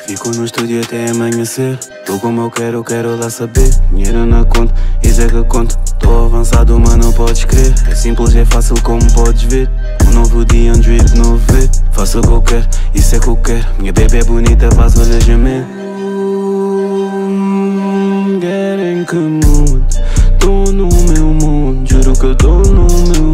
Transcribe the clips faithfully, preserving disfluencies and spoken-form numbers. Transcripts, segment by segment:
Fico no estúdio até amanhecer. Tô como eu quero, quero lá saber. Dinheiro na conta, isso é que conta. Tô avançado, mas não podes crer. É simples, é fácil como podes ver. Um novo dia, um drip, novo ver. Faço o que eu quero, isso é que eu quero. Minha bebê é bonita, faz olhas gemer. Get in que mood. Tô no meu mundo, juro que eu tô no meu.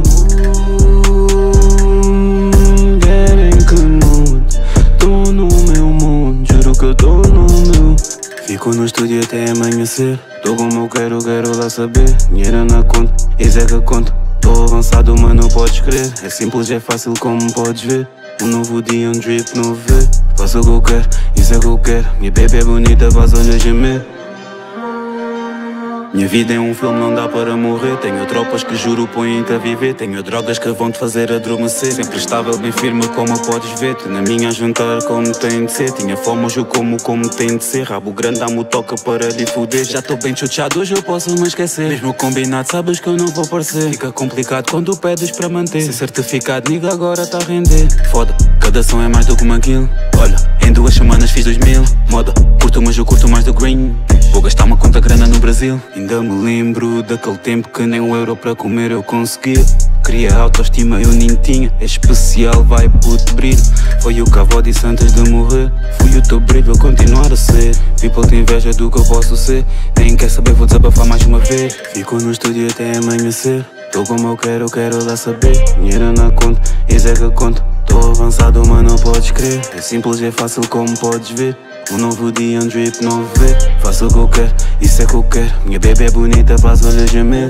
Get in que mood. Tô no meu mundo, juro que eu tô no meu. Fico no estúdio até amanhecer. Tô como eu quero, quero lá saber. Dinheiro na conta, isso é que conta. Tô avançado, mas não podes crer. É simples, é fácil como podes ver. Um novo dia, um drip, novo ver. Faço o que eu quero, isso é que eu quero. Minha bebê é bonita, faz olhas gemer. Minha vida é um filme, não dá para morrer. Tenho tropas que juro põem-te a viver. Tenho drogas que vão-te fazer adormecer. Sempre estável, bem firme, como podes ver. Tu na minha a juntar como tem de ser. Tinha fome, hoje eu como como tem de ser. Rabo grande, dá-me o toca para lhe foder. Já estou bem chuteado, hoje eu posso me esquecer. Mesmo combinado, sabes que eu não vou parecer. Fica complicado quando pedes para manter. Sem certificado, niga agora tá a render. Foda, cada som é mais do que uma kill. Olha, em duas semanas fiz dois mil. Moda, curto mas eu curto mais do green. Vou gastar uma conta grana no Brasil. Ainda me lembro daquele tempo que nem um euro para comer eu conseguia. Queria autoestima, eu nem tinha. É especial, vai puto brilho. Foi o que a avó disse antes de morrer. Fui o teu brilho, vou continuar a ser. People tem inveja do que eu posso ser. Nem quer saber, vou desabafar mais uma vez. Fico no estúdio até amanhecer. Tô como eu quero, quero lá saber. Dinheiro na conta, isso é que conta. Tô avançado, mas não podes crer. É simples, é fácil como podes ver. Um novo dia, um drip, novo ver. Faço o que eu quero, isso é que eu quero. Minha bebê é bonita, faz olhas gemer.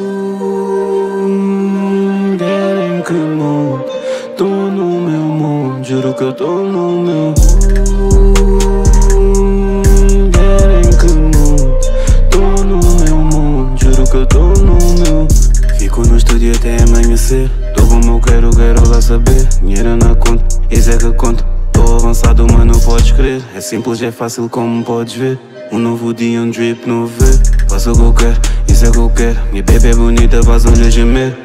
Get in que mood. Tô no meu mundo, juro que eu tô no meu. Get in que mood. Tô no meu mundo, juro que eu tô no meu. Fico no estúdio até amanhecer. Tô como eu quero, quero lá saber. Dinheiro na conta, isso é que conta. Tô avançado, mas não podes crer. É simples, é fácil como podes ver. Um novo dia, um drip, novo ver. Faço o que eu quero, isso é que eu quero. Minha bebê é bonita, faz olhas gemer.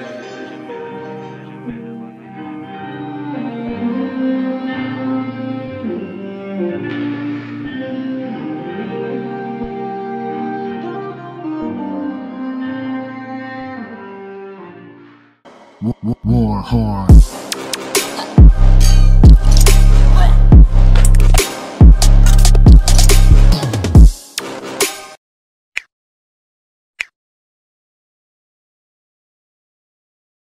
More horn.